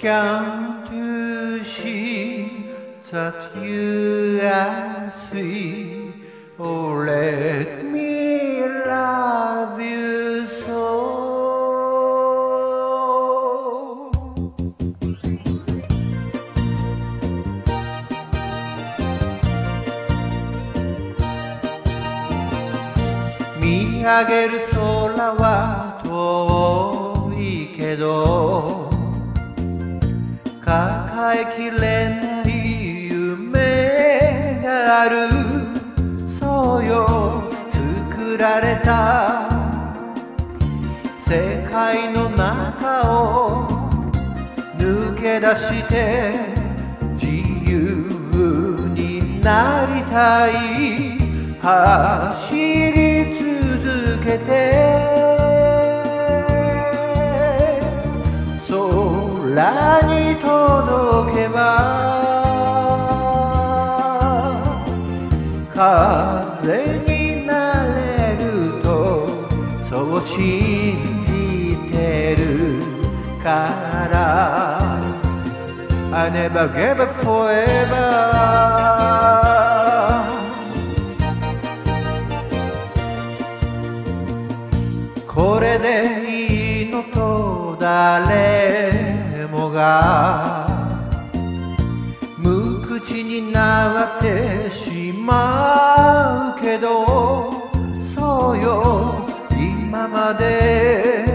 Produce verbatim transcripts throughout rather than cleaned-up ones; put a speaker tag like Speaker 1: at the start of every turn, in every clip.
Speaker 1: Can't you see that you are sweet? Oh, let me love you so. 見上げる空は遠いけど抱えきれない夢がある。そうよ、作られた世界の中を抜け出して自由になりたい。走り続けて空に届けば風になれるとそう信じてるから I never give up forever。 これでいいのと誰もが無口になってしまうけどそうよ、今まで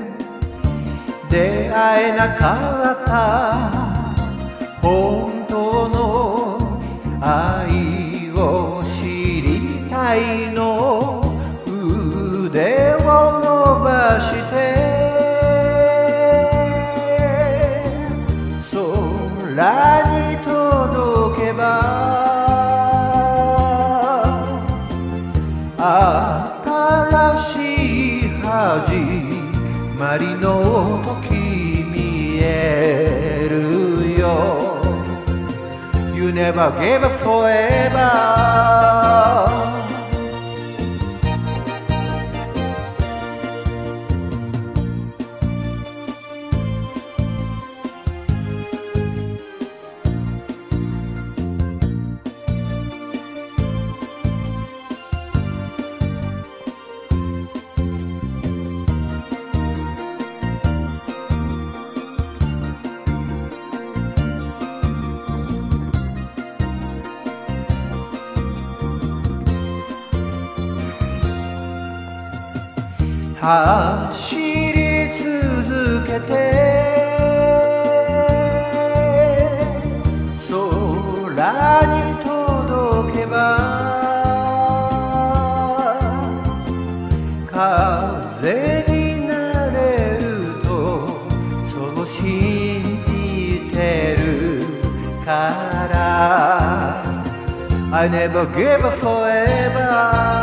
Speaker 1: 出会えなかった本当の愛を知りたいの。腕を伸ばして空に届けば新しい始まりの時見えるよ。 You never gave up forever。走り続けて空に届けば風になれるとそう信じてるから I never give up forever。